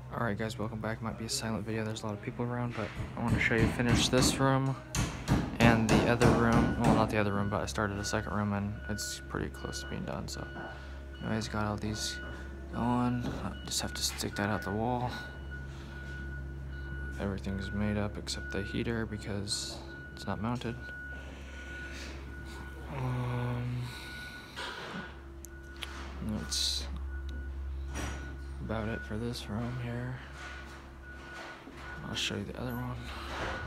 Alright guys, welcome back. Might be a silent video, there's a lot of people around, but I want to show you finish this room and the other room. Well, not the other room, but I started a second room and it's pretty close to being done. So anyways, got all these going. Just have to stick that out the wall. Everything's made up except the heater because it's not mounted. That's about it for this room here. I'll show you the other one.